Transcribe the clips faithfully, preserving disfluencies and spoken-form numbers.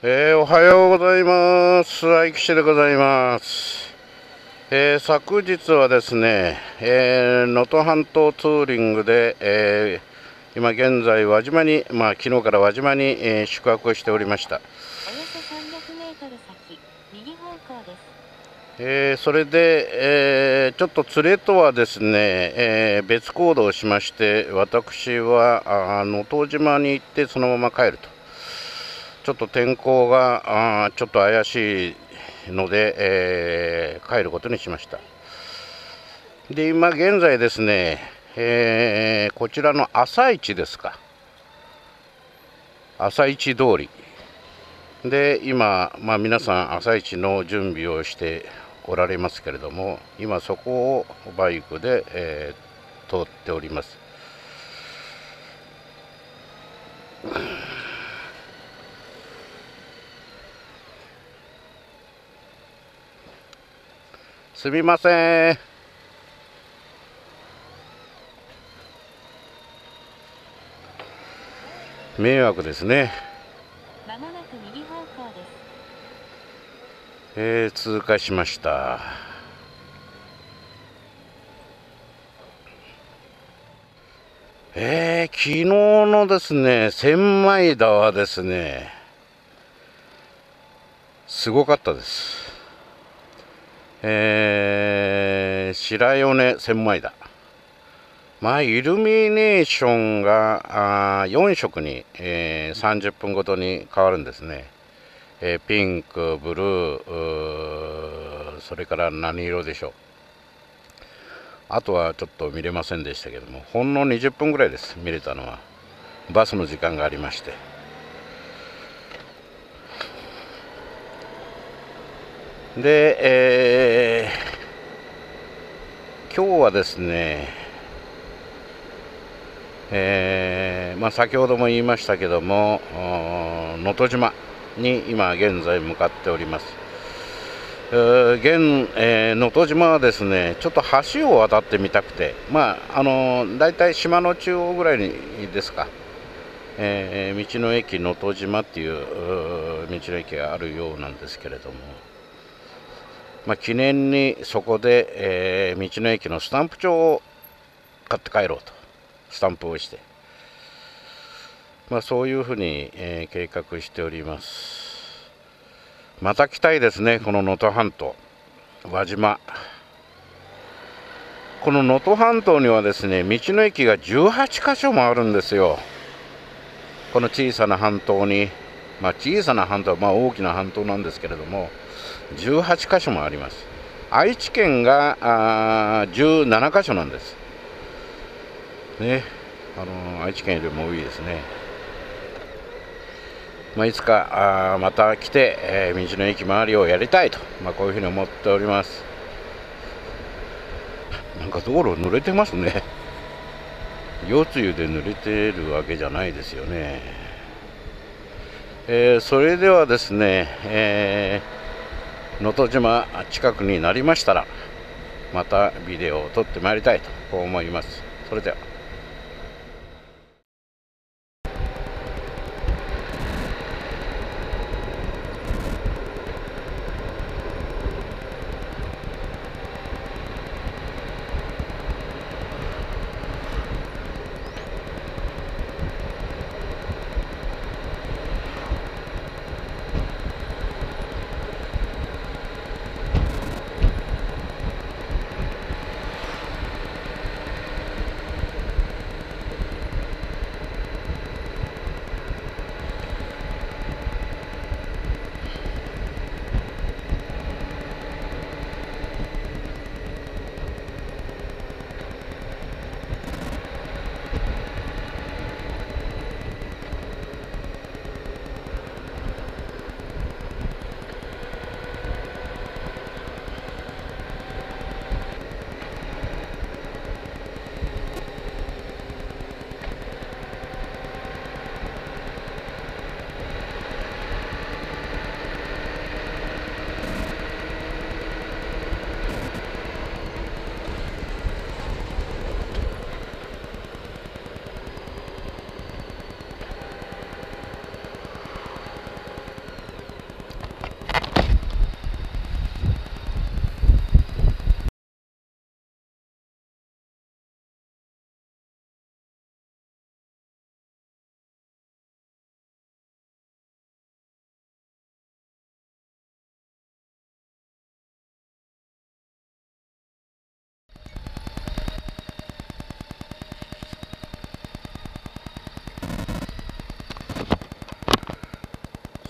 えー、おはようございます。愛吉でございます。えー、昨日はですね、えー、能登半島ツーリングで、えー、今現在輪島に、まあ昨日から輪島に、えー、宿泊しておりました。 およそさんびゃくメートル先、右方向です。 えー、それで、えー、ちょっと連れとはですね、えー、別行動をしまして、私は能登島に行ってそのまま帰ると。ちょっと天候があちょっと怪しいので、えー、帰ることにしました。で、今現在ですね、えー、こちらの朝市ですか。朝市通りで今、まあ、皆さん朝市の準備をしておられますけれども、今そこをバイクで、えー、通っております。すみません。迷惑ですね。 まもなく右方向です。 えー、通過しました。えー、昨日のですね、千枚田はですね、すごかったです。えー、白米千枚田。まあ、イルミネーションがあよん色に、えー、さんじゅっぷんごとに変わるんですね。えー、ピンク、ブルー、それから何色でしょう。あとはちょっと見れませんでしたけども、ほんのにじゅっぷんぐらいです、見れたのは。バスの時間がありまして。で、えー、今日はですね、えーまあ、先ほども言いましたけども、能登島に今現在向かっております。現えー、能登島はですね、ちょっと橋を渡ってみたくて、まああのだいたい島の中央ぐらいにですか、えー、道の駅能登島っていう道の駅があるようなんですけれども、まあ、記念にそこで、えー、道の駅のスタンプ帳を買って帰ろうと、スタンプをして、まあ、そういうふうに、えー、計画しております。また来たいですね、この能登半島輪島。この能登半島にはですね、道の駅がじゅうはちかしょもあるんですよ。この小さな半島に、まあ、小さな半島、まあ、大きな半島なんですけれども、じゅうはちかしょもあります。愛知県があじゅうななかしょなんですね。あのー、愛知県よりも多いですね。まあ、いつかあまた来て、えー、道の駅周りをやりたいと、まあ、こういうふうに思っております。なんか道路濡れてますね。夜露で濡れてるわけじゃないですよね。えー、それではですね、えー、能登島近くになりましたらまたビデオを撮ってまいりたいとこう思います。それでは。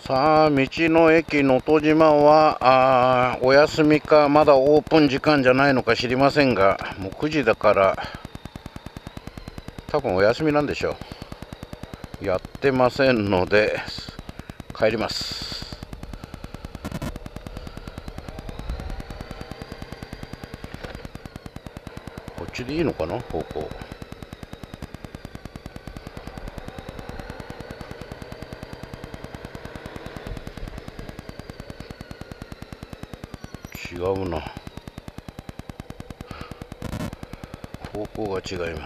さあ、道の駅のと島はあお休みか、まだオープン時間じゃないのか知りませんが、もうくじだから多分お休みなんでしょう。やってませんので帰ります。こっちでいいのかな、方向。違うな、方向が違います。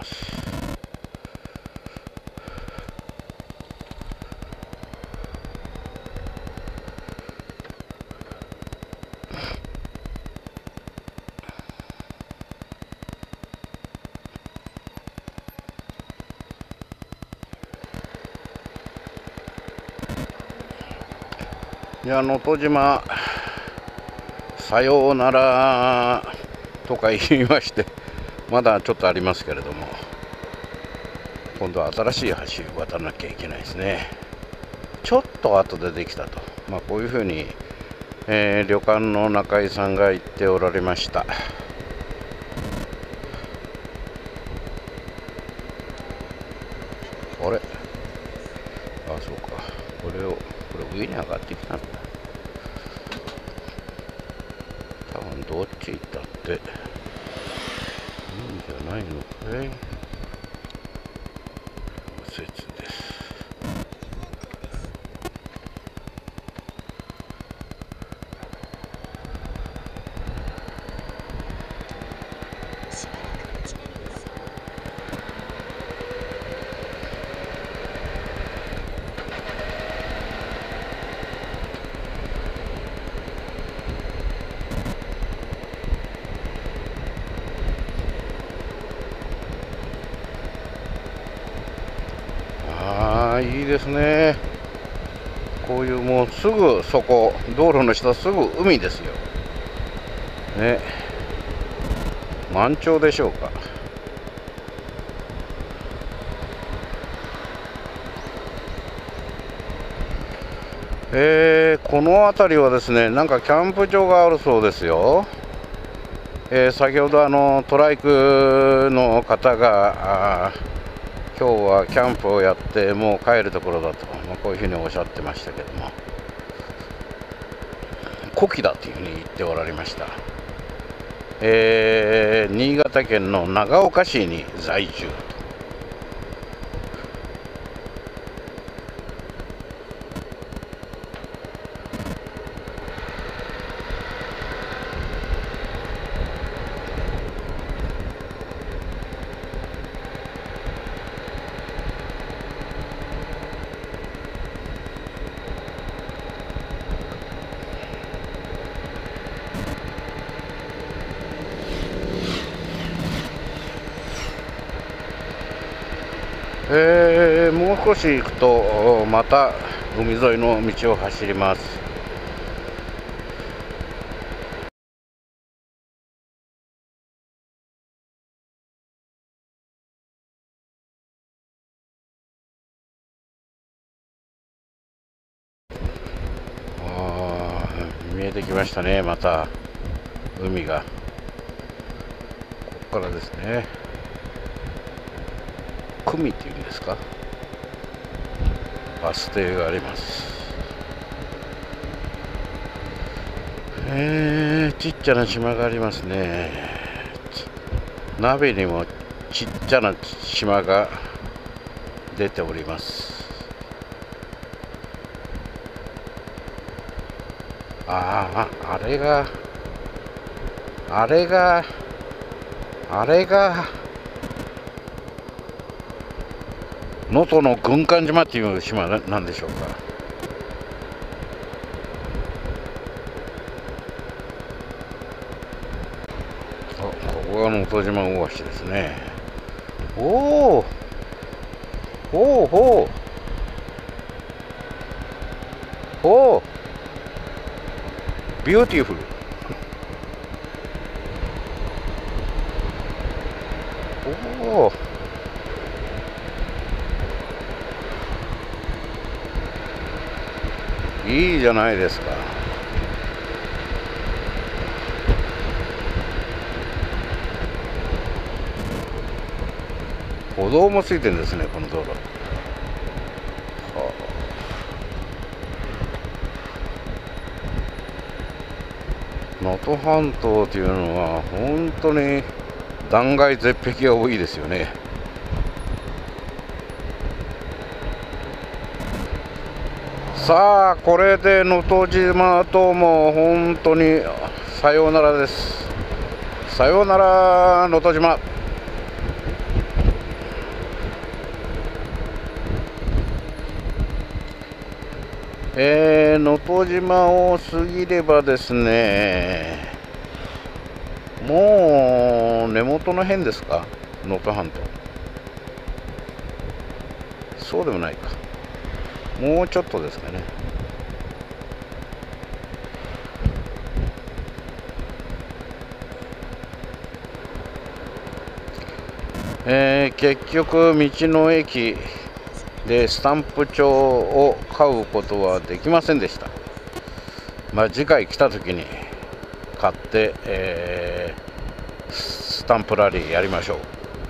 いや、能登島さようならとか言いまして、まだちょっとありますけれども、今度は新しい橋を渡らなきゃいけないですね。ちょっと後でできたと、まあ、こういうふうに、えー、旅館の中井さんが言っておられました。あれ、あ、そうか、これをこれ上に上がってきたんだ。多分どっち行ったっていいんじゃないのかい。右折です。ああ、いいですね。こういうもうすぐそこ、道路の下すぐ海ですよね。満潮でしょうか。えー、この辺りはですね、なんかキャンプ場があるそうですよ。えー、先ほどあのトライクの方が今日はキャンプをやってもう帰るところだと、まあ、こういうふうにおっしゃってましたけども、古希だというふうに言っておられました。えー、新潟県の長岡市に在住と。えー、もう少し行くとまた海沿いの道を走ります。あー、見えてきましたね、また海が。ここからですね、久美っていうんですか、バス停があります。えー、ちっちゃな島がありますね。鍋にもちっちゃな島が出ております。ああ、あれがあれがあれが能登の軍艦島っていう島なんでしょうか。あ、ここが能登島大橋ですね。おお、おおほう、おお、ビューティフル。おお、 いいじゃないですか。歩道もついてるんですね、この道路。能登半島というのは本当に断崖絶壁が多いですよね。さあ、これで能登島とも本当にさようならです。さようなら能登島。えー、能登島を過ぎればですね、もう根元の辺ですか、能登半島。そうでもないか、もうちょっとですかね。えー、結局道の駅でスタンプ帳を買うことはできませんでした。まあ、次回来た時に買って、えー、スタンプラリーやりましょう。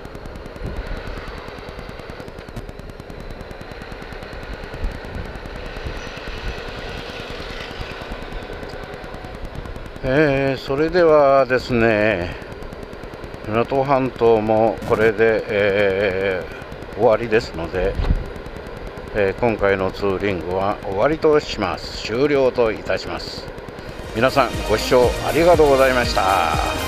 えー、それではですね、能登半島もこれで、えー、終わりですので、えー、今回のツーリングは終わりとします。終了といたします。皆さんご視聴ありがとうございました。